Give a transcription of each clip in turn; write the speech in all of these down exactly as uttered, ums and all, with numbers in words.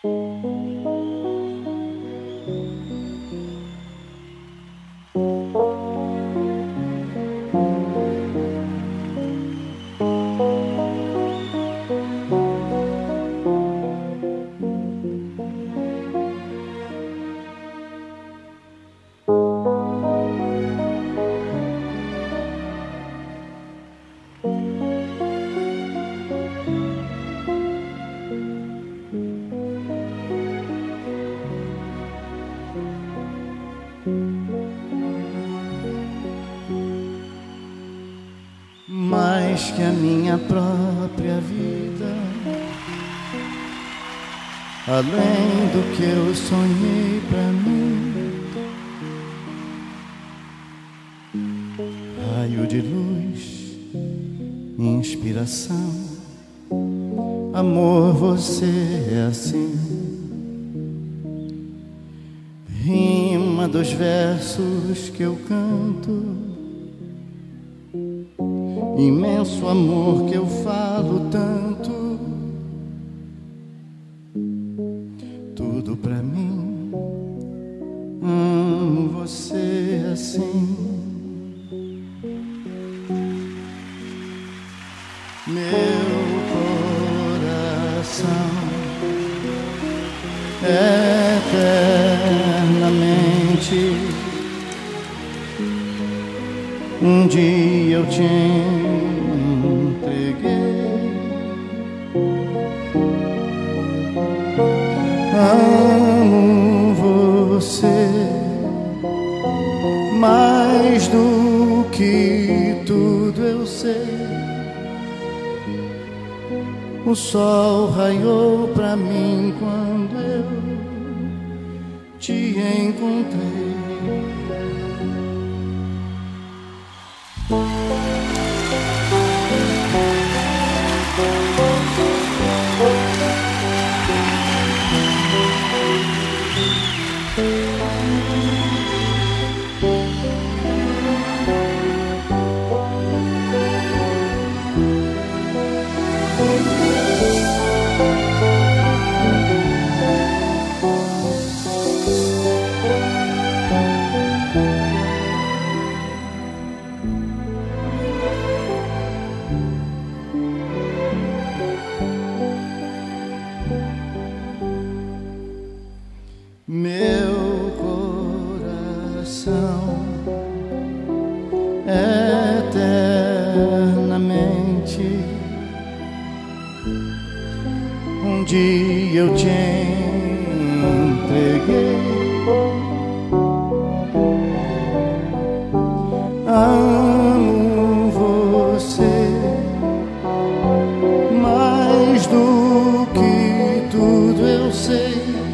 Mais que a minha própria vida, além do que eu sonhei pra mim, raio de luz, inspiração, amor, você é assim. Rima dos versos que eu canto, imenso amor que eu falo tanto, tudo pra mim, amo você assim. Meu coração eternamente, um dia eu te entreguei. Amo você mais do que tudo eu sei. O sol raiou pra mim quando eu te encontrei. Meu coração eternamente, um dia eu te entreguei. Amo você mais do que tudo eu sei.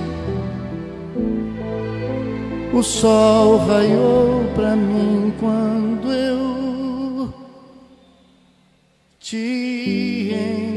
O sol raiou pra mim quando eu te encontrei.